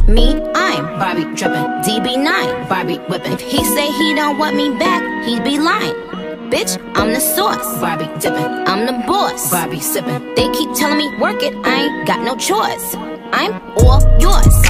Me, I'm Barbie drippin', DB9, Barbie whippin'. If he say he don't want me back, he'd be lying. Bitch, I'm the sauce, Barbie dippin'. I'm the boss, Barbie sippin'. They keep telling me work it, I ain't got no choice. I'm all yours.